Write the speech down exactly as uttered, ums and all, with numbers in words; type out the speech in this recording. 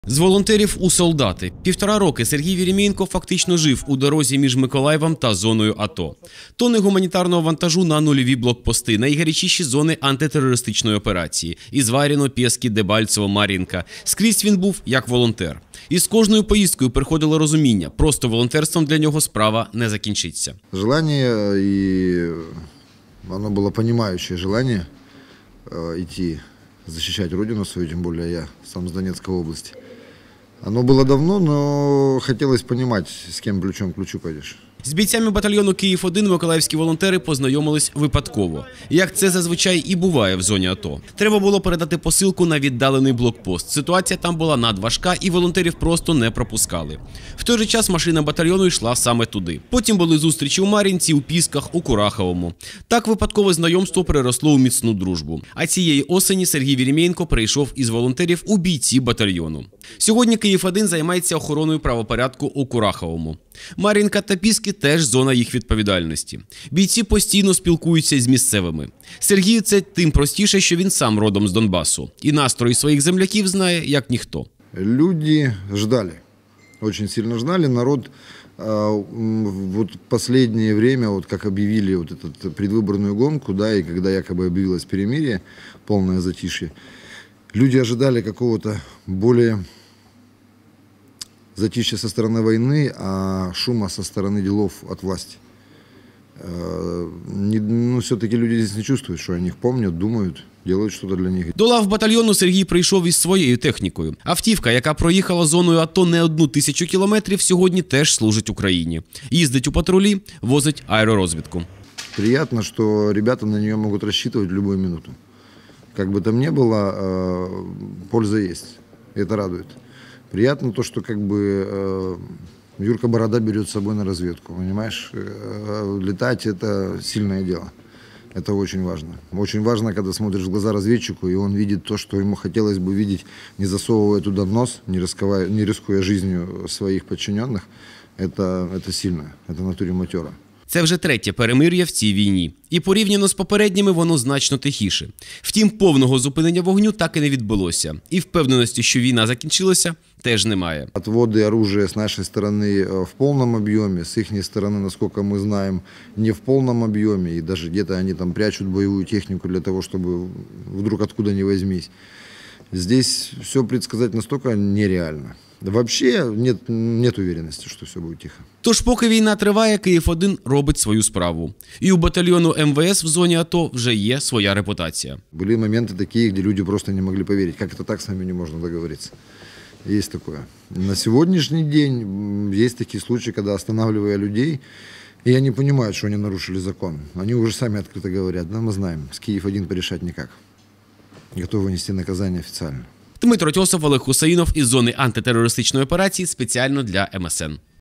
З волонтерів у солдати. Півтора роки Сергій Вєрємєєнко фактично жив у дорозі між Миколаєвом та зоною АТО. Тонни гуманітарного вантажу на нульові блокпости, найгарячіші зони антитерористичної операції – Ізваріно, Пєски, Дебальцево, Мар'їнка. Скрізь він був як волонтер. І з кожною поїздкою приходило розуміння – просто волонтерством для нього справа не закінчиться. Желание, и оно было понимающее желание идти защищать родину свою, тем более я сам с Донецкой области. Оно было давно, но хотелось понимать, с кем плечом к плечу пойдешь. З бійцями батальйону Київ один миколаївські волонтери познайомились випадково. Як це зазвичай і буває в зоні АТО. Треба було передати посилку на віддалений блокпост. Ситуація там була надважка і волонтерів просто не пропускали. В той же час машина батальйону йшла саме туди. Потім були зустрічі у Мар'їнці, у Пісках, у Кураховому. Так випадкове знайомство переросло у міцну дружбу. А цієї осені Сергій Вєрємєєнко перейшов із волонтерів у бійці батальйону. Сьогодні Київ один займається охороною правопорядку у Кураховому. Мар'їнка та Піски теж зона їх відповідальності. Бійці постійно спілкуються з місцевими. Сергію це тим простіше, що він сам родом з Донбасу. І настрої своїх земляків знає, як ніхто. Люди ждали, очень сильно ждали. Народ вот последнее время, вот как объявили вот эту предвыборную гонку, да, и когда якобы объявилось перемирие, полное затишье, люди ожидали какого-то более затишье со стороны войны, а шума со стороны делов от власти. Ну, все-таки люди здесь не чувствуют, что о них помнят, думают, делают что-то для них. До лав батальйону Сергій прийшов із своєю технікою. Автівка, яка проїхала зоною АТО не одну тисячу кілометрів, сьогодні теж служить Україні. Їздить у патрулі, возить аеророзвідку. Приятно, что ребята на нее могут рассчитывать в любую минуту. Как бы там ни было, польза есть. Это радует. Приятно то, что как бы э, Юрка Борода берет с собой на разведку, понимаешь? Э, летать – это сильное дело. Это очень важно. Очень важно, когда смотришь в глаза разведчику, и он видит то, что ему хотелось бы видеть, не засовывая туда нос, не рисковая, не рискуя жизнью своих подчиненных. Это, это сильно, это натуре матера. Це вже третє перемир'я в цій війні. І порівняно з попередніми воно значно тихіше. Втім, повного зупинення вогню так і не відбулося. І впевненості, що війна закінчилася, теж немає. Отводы оружия с нашей стороны в полном объеме, с их стороны, насколько мы знаем, не в полном объеме. И даже где-то они там прячут боевую технику для того, чтобы вдруг откуда ни возьмись. Здесь все предсказать настолько нереально. Вообще нет, нет уверенности, що все буде тихо. Тож поки війна триває, Київ один робить свою справу. І у батальйону ем ве ес в зоні АТО вже є своя репутація. Були моменти такі, де люди просто не могли повірити, як це так з нами не можна договоритися. Є таке. На сьогоднішній день є такі случаї, коли останавливая людей, и они понимают, что они нарушили закон. Они уже сами открыто говорят, да, мы знаем, с Киев один порешать никак. Готовы нести наказание официально. Дмитро Тьосов, Олег Хусаїнов із зони антитерористичної операції спеціально для ем ес ен.